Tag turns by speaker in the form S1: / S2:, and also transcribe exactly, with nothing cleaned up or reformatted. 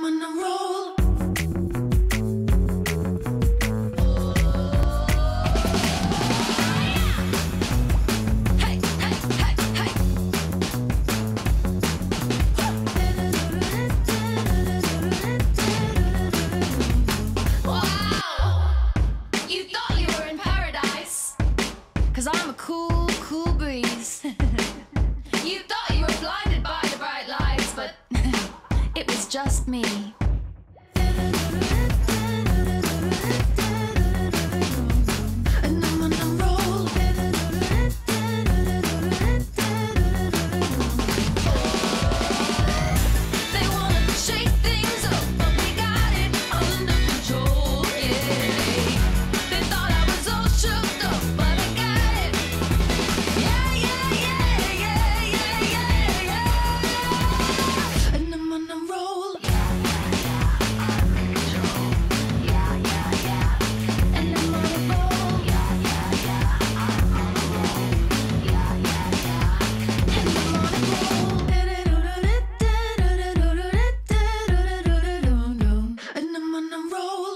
S1: I'm on a roll. Hey, hey, hey, hey. Wow! You thought you were in paradise, 'cause I'm a cool, cool breeze. You thought you were blinded by the bright lights, but it was just me. And I'm on a roll. They wanna shake things up, but we got it under control, yeah. They thought I was all shook up, but I got it. Yeah, yeah, yeah, yeah, yeah, yeah, yeah. And I'm on a roll. And I'm on a roll. And I'm on a roll. And I'm on a roll.